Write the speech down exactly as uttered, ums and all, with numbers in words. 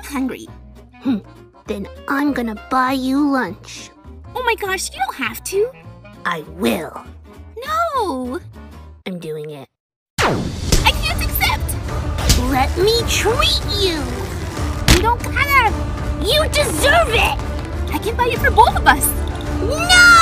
hungry. Hmm. Then I'm gonna buy you lunch. Oh my gosh, you don't have to. I will. No. I'm doing it. I can't accept. Let me treat you. You don't gotta. You deserve it. I can buy it for both of us. No!